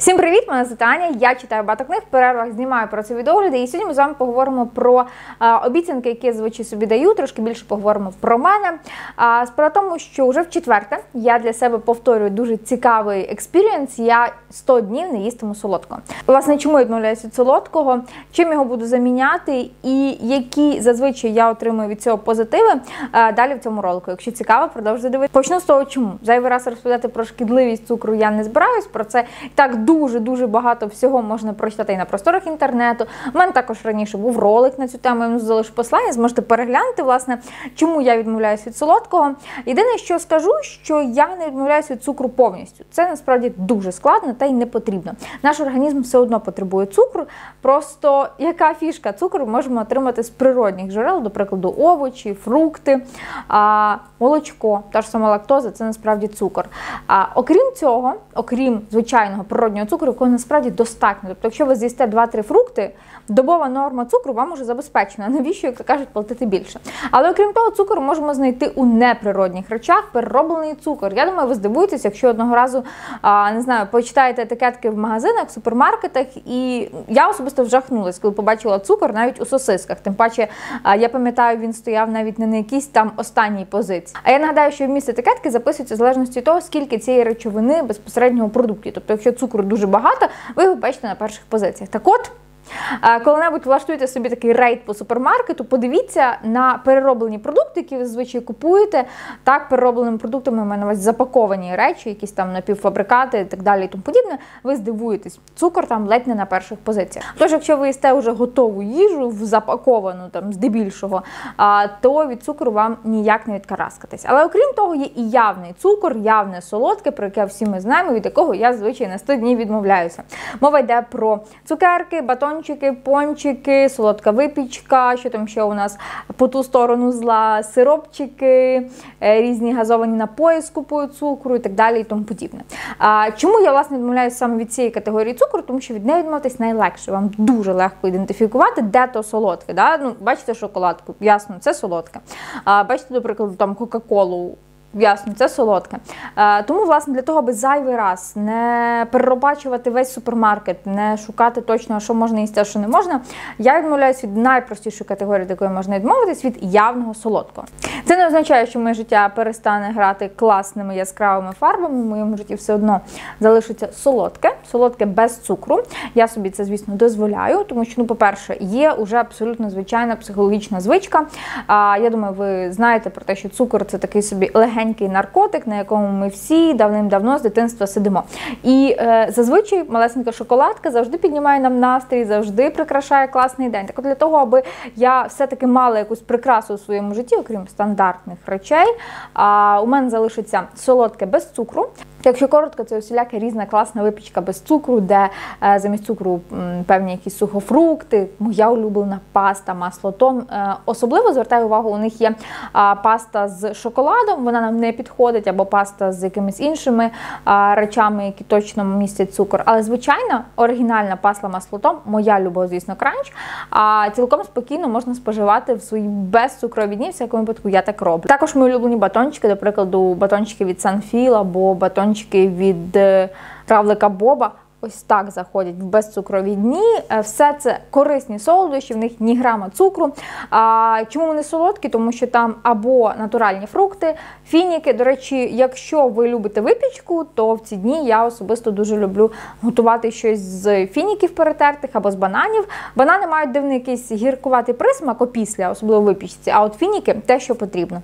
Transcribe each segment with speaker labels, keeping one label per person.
Speaker 1: Всім привіт! Мене звати Аня, я читаю багато книг, в перервах знімаю про це відеогляди, і сьогодні ми з вами поговоримо про обіцянки, які я зазвичай собі даю, трошки більше поговоримо про мене. Справа в тому, що вже в четверте я для себе повторюю дуже цікавий експірієнс, я 100 днів не їстиму солодкого. Власне, чому я відмовляюся від солодкого, чим його буду заміняти і які зазвичай я отримую від цього позитиви, далі в цьому ролику. Якщо цікаво, продовжуйте дивитися. Почну з того, чому. Зайвий раз розповідати про шкідливість цукру я не збираюсь, про це так дуже багато всього можна прочитати і на просторах інтернету. У мене також раніше був ролик на цю тему, я залишу посилання, зможете переглянути, власне, чому я відмовляюсь від солодкого. Єдине, що скажу, що я не відмовляюсь від цукру повністю. Це насправді дуже складно та й не потрібно. Наш організм все одно потребує цукру, просто яка фішка? Цукру можемо отримати з природних джерел, до прикладу, овочі, фрукти, молочко, та ж сама лактоза – це насправді цукор. Окрім цього, окрім звичайного природнього цукру, якого насправді достатньо. Тобто, якщо ви з'їсте 2-3 фрукти, добова норма цукру вам уже забезпечена. Навіщо, як кажуть, платити більше? Але окрім того, цукор можемо знайти у неприродних речах, перероблений цукор. Я думаю, ви здивуєтеся, якщо одного разу, не знаю, почитаєте етикетки в магазинах, в супермаркетах, і я особисто вжахнулась, коли побачила цукор навіть у сосисках. Тим паче, я пам'ятаю, він стояв навіть не на якійсь там останній позиції. А я нагадаю, що вміст етикетки записується в залежності від того, скільки цієї речовини безпосередньо у продукті. Тобто, якщо цукру дуже багато, ви його бачите на перших позиціях. Так от, коли-небудь влаштуєте собі такий рейд по супермаркету, подивіться на перероблені продукти, які ви зазвичай купуєте. Так, переробленими продуктами, маю на увазі запаковані речі, якісь там напівфабрикати і так далі і тому подібне. Ви здивуєтесь, цукор там ледь не на перших позиціях. Тож, якщо ви їсте вже готову їжу, запаковану там здебільшого, то від цукру вам ніяк не відкараскатись. Але окрім того, є і явний цукор, явне солодке, про яке всі ми знаємо, від якого я зазвичай на 100 днів відмовляюся. Мова йде про цукерки, батончики, пончики, солодка випічка, що там ще у нас по ту сторону зла, сиропчики, різні газовані напої з купою цукру і так далі і тому подібне. Чому я, власне, відмовляюся саме від цієї категорії цукру? Тому що від неї відмовитись найлегше. Вам дуже легко ідентифікувати, де то солодке. Да? Ну, бачите шоколадку? Ясно, це солодке. Бачите, до прикладу, там Кока-Колу? Ясно, це солодке. Тому, власне, для того, аби зайвий раз не переробачувати весь супермаркет, не шукати точно, що можна їсти, а що не можна, я відмовляюсь від найпростішої категорії, до якої можна відмовитись, від явного солодкого. Це не означає, що моє життя перестане грати класними яскравими фарбами, в моєму житті все одно залишиться солодке без цукру. Я собі це, звісно, дозволяю, тому що, ну, по-перше, є уже абсолютно звичайна психологічна звичка. Я думаю, ви знаєте про те, що цукор – це такий собі легенький наркотик, на якому ми всі давним-давно з дитинства сидимо. І зазвичай малесенька шоколадка завжди піднімає нам настрій, завжди прикрашає класний день. Так от для того, аби я все-таки мала якусь прикрасу у своєму житті, окрім стандартних речей, у мене залишиться солодке без цукру. Якщо коротко, це усіляка різна класна випічка без цукру, де замість цукру певні якісь сухофрукти, моя улюблена паста, масло том. Особливо звертаю увагу, у них є паста з шоколадом, вона нам не підходить, або паста з якимись іншими речами, які точно містять цукор. Але, звичайно, оригінальна паста масло том, моя любов, звісно, кранч, цілком спокійно можна споживати в своїй безцукрові дні, в всякому випадку я так роблю. Також мої улюблені батончики, до прикладу, батончики від Санфіл або батончики від равлика Боба, ось так заходять в безцукрові дні. Все це корисні солодощі, в них ні грама цукру. Чому вони солодкі? Тому що там або натуральні фрукти, фініки. До речі, якщо ви любите випічку, то в ці дні я особисто дуже люблю готувати щось з фініків перетертих або з бананів. Банани мають дивний якийсь гіркуватий присмак опісля, особливо в випічці, а от фініки – те, що потрібно.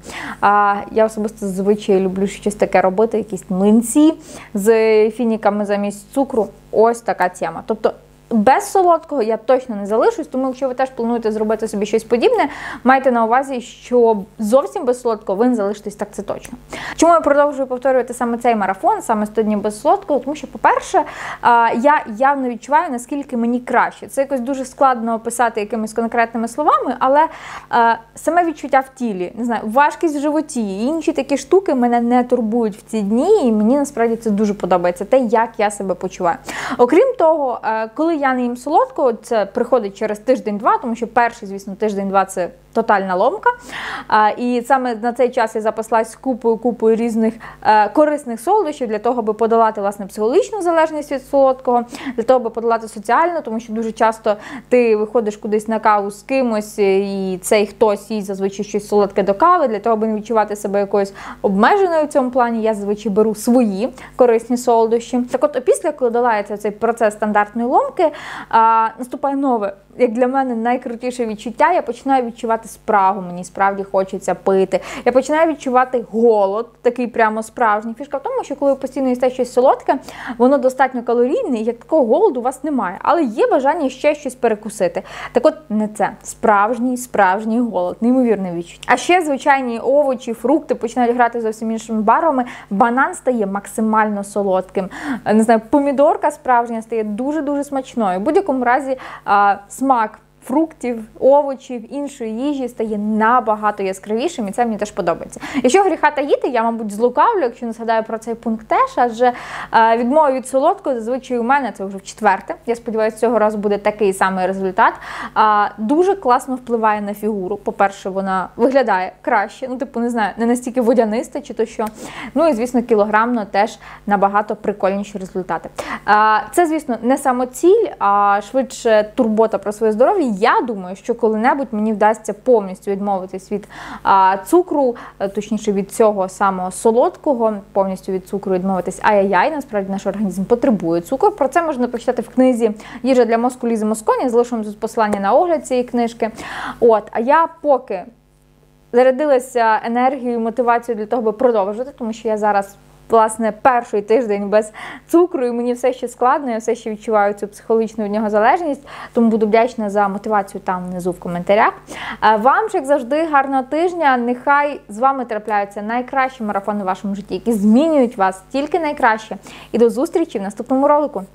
Speaker 1: Я особисто зазвичай люблю щось таке робити, якісь млинці з фініками замість цукру. Ось така тема. Тобто без солодкого я точно не залишусь, тому якщо ви теж плануєте зробити собі щось подібне, майте на увазі, що зовсім без солодкого ви не залишитесь, так це точно. Чому я продовжую повторювати саме цей марафон, саме 100 днів без солодкого? Тому що, по-перше, я явно відчуваю, наскільки мені краще. Це якось дуже складно описати якимись конкретними словами, але саме відчуття в тілі, не знаю, важкість в животі і інші такі штуки мене не турбують в ці дні, і мені насправді це дуже подобається, те, як я себе почуваю. Окрім того, коли я не їм солодкого, це приходить через тиждень-два, тому що перший, звісно, тиждень-два – це тотальна ломка. І саме на цей час я запаслась купою різних корисних солодощів для того, аби подолати, власне, психологічну залежність від солодкого, для того, аби подолати соціальну, тому що дуже часто ти виходиш кудись на каву з кимось, і цей хтось їсть зазвичай щось солодке до кави, для того, аби не відчувати себе якоюсь обмеженою в цьому плані, я зазвичай беру свої корисні солодощі. Так от, після, коли долається цей процес стандартної ломки, наступає нове, як для мене, найкрутіше відчуття. Я починаю відчувати спрагу, мені справді хочеться пити. Я починаю відчувати голод, такий прямо справжній. Фішка в тому, що коли ви постійно їсте щось солодке, воно достатньо калорійне, і як такого голоду у вас немає. Але є бажання ще щось перекусити. Так от, не це. Справжній голод, неймовірне відчуття. А ще звичайні овочі, фрукти починають грати зовсім іншими барвами. Банан стає максимально солодким. Не знаю, помідорка справжня стає дуже-дуже смачною. В будь-якому разі смак фруктів, овочів, іншої їжі стає набагато яскравішим, і це мені теж подобається. Якщо гріха таїти, я, мабуть, злукавлю, якщо не згадаю про цей пункт теж, адже відмова від солодкого зазвичай у мене, це вже вчетверте, я сподіваюся, цього разу буде такий самий результат, дуже класно впливає на фігуру. По-перше, вона виглядає краще, не знаю, не настільки водяниста чи то що. Ну і, звісно, кілограмно теж набагато прикольніші результати. Це, звісно, не самоціль, а швидше турбота про своє здоров'я. Я думаю, що коли-небудь мені вдасться повністю відмовитись від цукру, точніше від цього самого солодкого, повністю від цукру відмовитись. Ай-яй-яй, насправді наш організм потребує цукру. Про це можна почитати в книзі «Їжа для мозку» Лізи Москоні, залишимо тут посилання на огляд цієї книжки. А я поки зарядилася енергією і мотивацією для того, аби продовжити, тому що я зараз, власне, перший тиждень без цукру, і мені все ще складно, я все ще відчуваю цю психологічну від нього залежність, тому буду вдячна за мотивацію там внизу в коментарях. Вам ж, як завжди, гарного тижня, нехай з вами трапляються найкращі марафони в вашому житті, які змінюють вас тільки найкраще. І до зустрічі в наступному ролику.